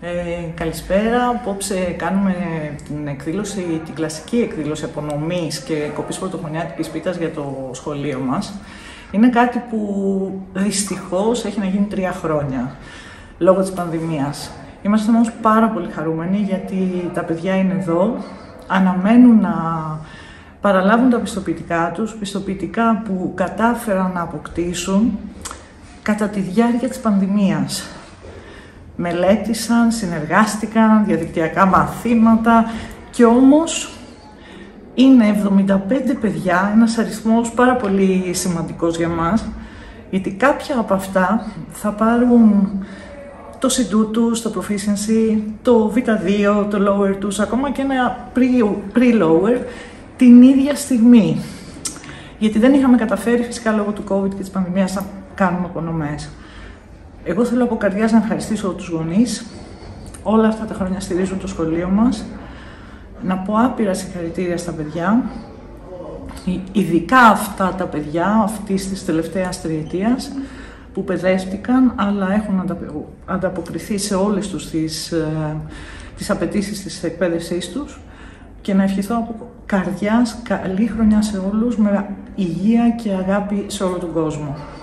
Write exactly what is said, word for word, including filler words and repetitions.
Ε, καλησπέρα. Απόψε κάνουμε την εκδήλωση, την κλασική εκδήλωση απονομής και κοπής πρωτοχρονιάτικης πίτας για το σχολείο μας. Είναι κάτι που δυστυχώς έχει να γίνει τρία χρόνια, λόγω της πανδημίας. Είμαστε όμως πάρα πολύ χαρούμενοι γιατί τα παιδιά είναι εδώ, αναμένουν να παραλάβουν τα πιστοποιητικά τους, πιστοποιητικά που κατάφεραν να αποκτήσουν κατά τη διάρκεια της πανδημίας. Μελέτησαν, συνεργάστηκαν, διαδικτυακά μαθήματα και όμως είναι εβδομήντα πέντε παιδιά, ένας αριθμός πάρα πολύ σημαντικός για μας, γιατί κάποια από αυτά θα πάρουν το συντού τους, το proficiency, το βι δύο, το lower τους, ακόμα και ένα pre-lower την ίδια στιγμή. Γιατί δεν είχαμε καταφέρει φυσικά λόγω του COVID και της πανδημίας να κάνουμε απονομές. Εγώ θέλω από καρδιάς να ευχαριστήσω τους γονείς. Όλα αυτά τα χρόνια στηρίζουν το σχολείο μας. Να πω άπειρα συγχαρητήρια στα παιδιά, ειδικά αυτά τα παιδιά αυτής της τελευταίας τριετίας που παιδεύτηκαν, αλλά έχουν ανταποκριθεί σε όλες τους τις, τις απαιτήσεις της εκπαίδευσής τους, και να ευχηθώ από καρδιάς καλή χρονιά σε όλους, με υγεία και αγάπη σε όλο τον κόσμο.